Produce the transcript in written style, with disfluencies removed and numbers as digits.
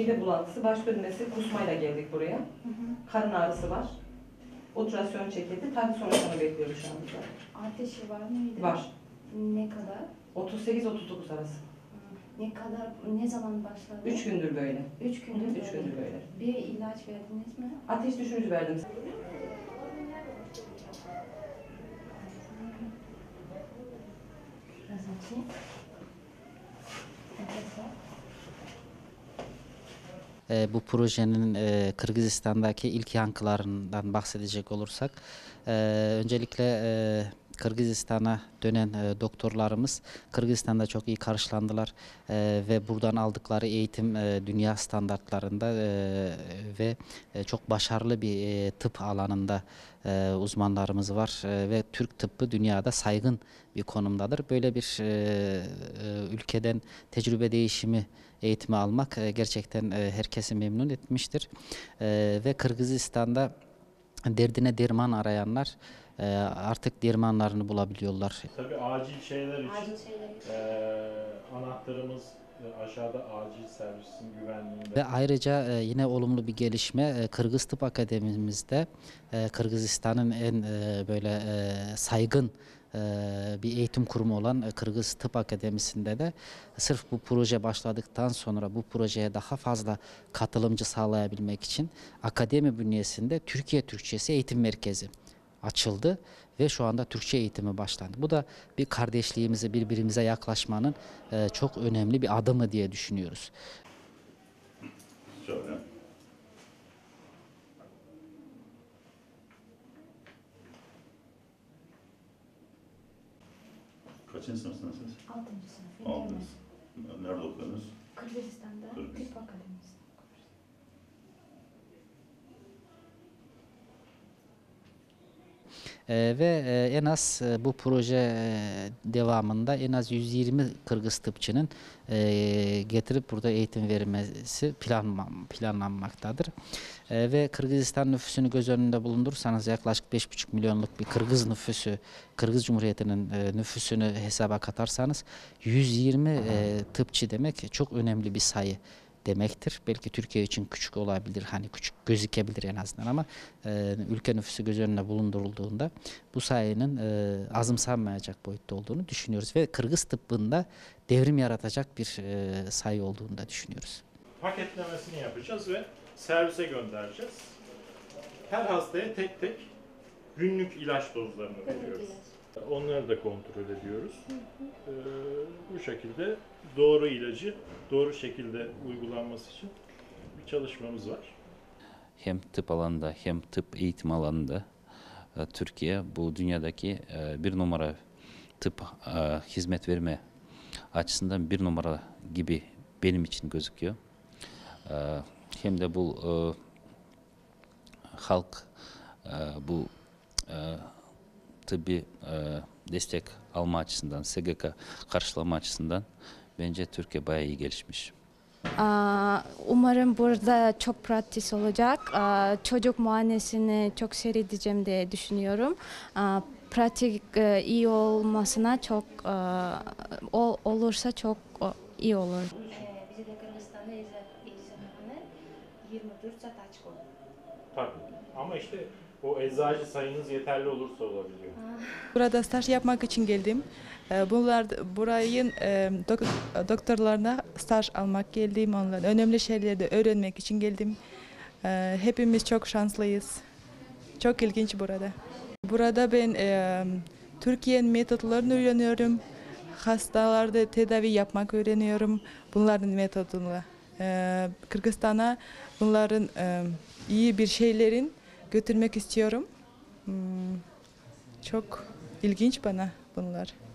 Mide bulantısı, baş dönmesi, kusmayla geldik buraya. Karın ağrısı var. Ultrasyon çekildi. Tahlil sonuçlarını bekliyoruz şu anda. Ateşi var mıydı? Var. Ne kadar? 38-39 arası. Ne kadar, ne zaman başladı? 3 gündür böyle. 3 gündür böyle. 3 gündür böyle. Bir ilaç verdiniz mi? Ateş düşürücü verdim. Biraz açayım. Bu projenin Kırgızistan'daki ilk yankılarından bahsedecek olursak, öncelikle Kırgızistan'a dönen doktorlarımız Kırgızistan'da çok iyi karşılandılar ve buradan aldıkları eğitim dünya standartlarında ve çok başarılı bir tıp alanında uzmanlarımız var ve Türk tıbbı dünyada saygın bir konumdadır. Böyle bir ülkeden tecrübe değişimi eğitimi almak gerçekten herkesi memnun etmiştir ve Kırgızistan'da derdine derman arayanlar artık dermanlarını bulabiliyorlar. Tabii acil şeyler için Acil şeyler için. anahtarımız aşağıda acil servisin güvenliğinde. Ve ayrıca yine olumlu bir gelişme Kırgız Tıp Akademimizde Kırgızistan'ın en böyle saygın bir eğitim kurumu olan Kırgız Tıp Akademisi'nde de sırf bu proje başladıktan sonra bu projeye daha fazla katılımcı sağlayabilmek için akademi bünyesinde Türkiye Türkçesi Eğitim Merkezi açıldı ve şu anda Türkçe eğitimi başlandı. Bu da bir kardeşliğimizi, birbirimize yaklaşmanın çok önemli bir adımı diye düşünüyoruz. Şöyle. Kaçıncı sınıfsınız siz? 6. sınıf. 6. Nerede okuyorsunuz? Kırgızistan'da Kırgızistan. tıp akademisi. Ve en az bu proje devamında en az 120 Kırgız tıpçının getirip burada eğitim verilmesi planlanmaktadır. Ve Kırgızistan nüfusunu göz önünde bulundurursanız yaklaşık 5,5 milyonluk bir Kırgız nüfusu, Kırgız Cumhuriyeti'nin nüfusunu hesaba katarsanız 120 tıpçı demek çok önemli bir sayı demektir. Belki Türkiye için küçük olabilir, hani küçük gözükebilir en azından ama ülke nüfusu göz önüne bulundurulduğunda bu sayının azımsanmayacak boyutta olduğunu düşünüyoruz ve Kırgız tıbbında devrim yaratacak bir sayı olduğunu da düşünüyoruz. Paketlemesini yapacağız ve servise göndereceğiz. Her hastaya tek tek günlük ilaç dozlarını veriyoruz. Onları da kontrol ediyoruz. Bu şekilde doğru ilacı doğru şekilde uygulanması için bir çalışmamız var. Hem tıp alanında hem tıp eğitim alanında Türkiye bu dünyadaki bir numara tıp hizmet verme açısından bir numara gibi benim için gözüküyor. Hem de bu halk bu tıbbi destek alma açısından, SGK karşılama açısından bence Türkiye bayağı iyi gelişmiş. Umarım burada çok pratik olacak. Çocuk muayenesini çok seyredeceğim diye düşünüyorum. Pratik iyi olmasına çok olursa çok iyi olur. Bize de Kırgızistan'da eczane 24 saat açık olur. Tabii. Ama işte o eczacı sayınız yeterli olursa olabiliyor. Burada staj yapmak için geldim. Burayın doktorlarına staj almak geldim. Onların önemli şeyleri de öğrenmek için geldim. Hepimiz çok şanslıyız. Çok ilginç burada. Burada ben Türkiye'nin metotlarını öğreniyorum. Hastalarda tedavi yapmak öğreniyorum. Bunların metodunu. Kırgızistan'a bunların iyi bir şeylerin götürmek istiyorum. Çok ilginç bana bunlar.